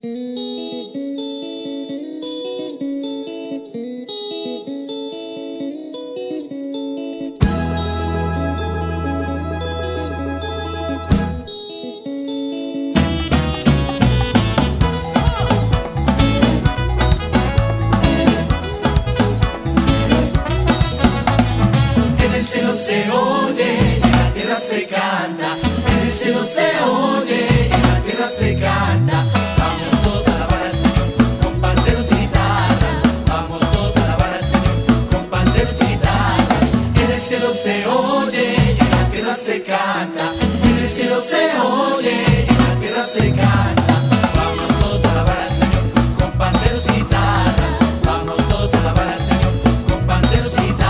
Se oye y en la tierra se canta, en el cielo se oye y en la tierra se canta. Vamos todos a alabar al Señor con panderos y guitarras. Vamos todos a alabar al Señor con panderos y guitarras. En el cielo se oye y en la tierra se canta, en el cielo se oye y en la tierra se canta. Vamos todos a alabar al Señor con panderos y guitarras. Vamos todos a alabar al Señor con panderos y guitarras.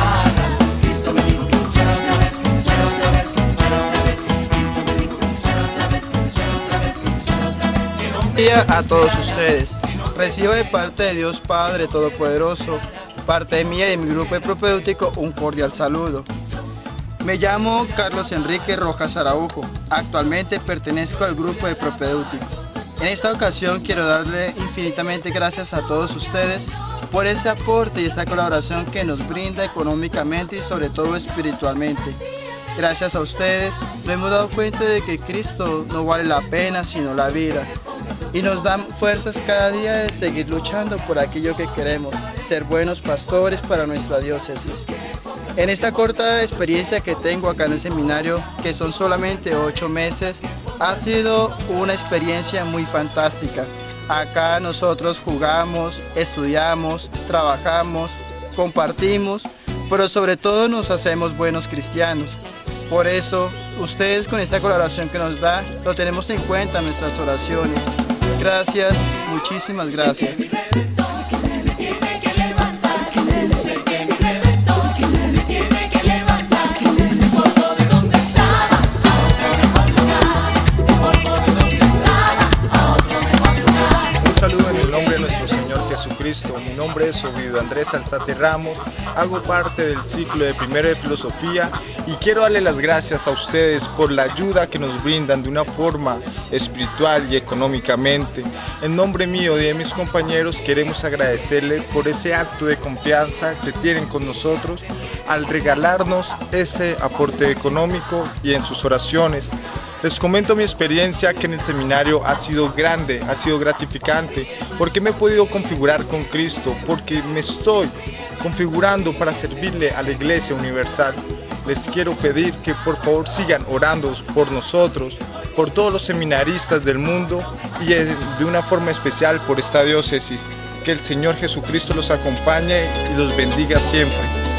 A todos ustedes, recibo de parte de Dios Padre Todopoderoso, parte de mí y de mi grupo propedéutico, un cordial saludo. Me llamo Carlos Enrique Rojas Araujo, actualmente pertenezco al grupo de propedéutico. En esta ocasión quiero darle infinitamente gracias a todos ustedes por ese aporte y esta colaboración que nos brinda económicamente y sobre todo espiritualmente. Gracias a ustedes nos hemos dado cuenta de que Cristo no vale la pena sino la vida. Y nos dan fuerzas cada día de seguir luchando por aquello que queremos, ser buenos pastores para nuestra diócesis. En esta corta experiencia que tengo acá en el seminario, que son solamente 8 meses, ha sido una experiencia muy fantástica. Acá nosotros jugamos, estudiamos, trabajamos, compartimos, pero sobre todo nos hacemos buenos cristianos. Por eso, ustedes con esta colaboración que nos dan, lo tenemos en cuenta en nuestras oraciones. Gracias, muchísimas gracias. Un saludo en el nombre de nuestro Señor Jesucristo. Mi nombre es Ovidio Andrés Alzate Ramos, hago parte del ciclo de primero de filosofía y quiero darle las gracias a ustedes por la ayuda que nos brindan de una forma espiritual y económicamente. En nombre mío y de mis compañeros queremos agradecerles por ese acto de confianza que tienen con nosotros al regalarnos ese aporte económico y en sus oraciones. Les comento mi experiencia que en el seminario ha sido grande, ha sido gratificante, porque me he podido configurar con Cristo, porque me estoy configurando para servirle a la Iglesia Universal. Les quiero pedir que por favor sigan orando por nosotros, por todos los seminaristas del mundo y de una forma especial por esta diócesis. Que el Señor Jesucristo los acompañe y los bendiga siempre.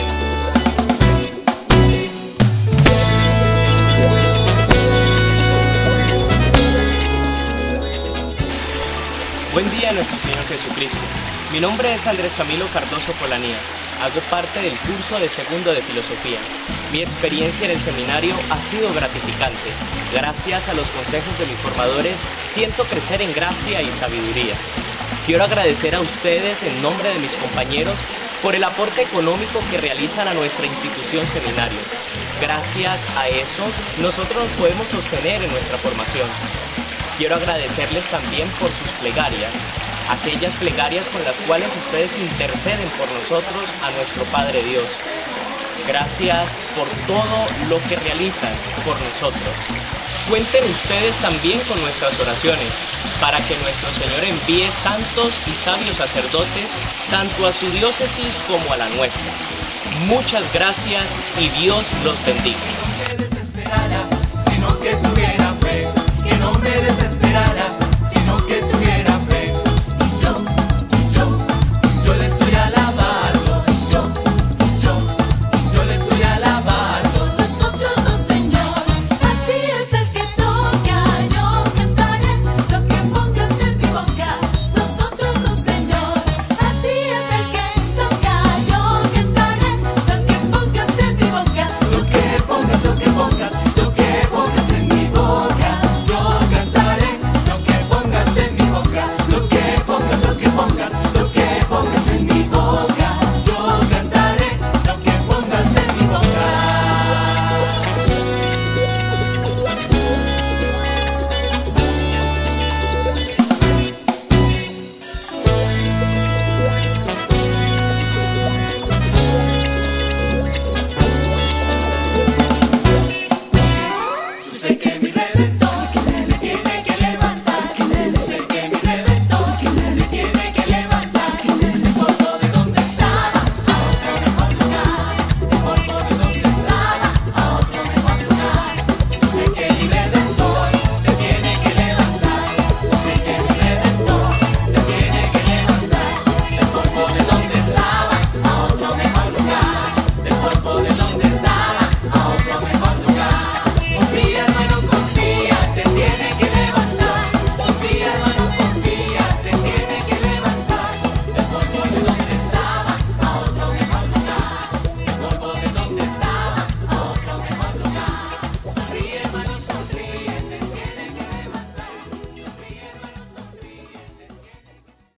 Buen día a nuestro Señor Jesucristo. Mi nombre es Andrés Camilo Cardoso Polanía. Hago parte del curso de segundo de filosofía. Mi experiencia en el seminario ha sido gratificante. Gracias a los consejos de mis formadores, siento crecer en gracia y sabiduría. Quiero agradecer a ustedes en nombre de mis compañeros por el aporte económico que realizan a nuestra institución seminario. Gracias a eso, nosotros nos podemos sostener en nuestra formación. Quiero agradecerles también por sus plegarias, aquellas plegarias con las cuales ustedes interceden por nosotros a nuestro Padre Dios. Gracias por todo lo que realizan por nosotros. Cuenten ustedes también con nuestras oraciones, para que nuestro Señor envíe santos y sabios sacerdotes, tanto a su diócesis como a la nuestra. Muchas gracias y Dios los bendiga. Sino que tuviera fe, que no me desesperara.